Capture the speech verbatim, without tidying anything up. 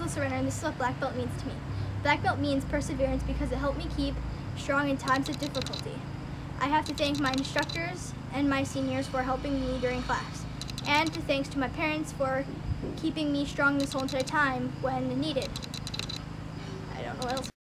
peaceful surrender, and this is what black belt means to me. Black belt means perseverance because it helped me keep strong in times of difficulty. I have to thank my instructors and my seniors for helping me during class, and thanks to my parents for keeping me strong this whole entire time when needed. I don't know what else.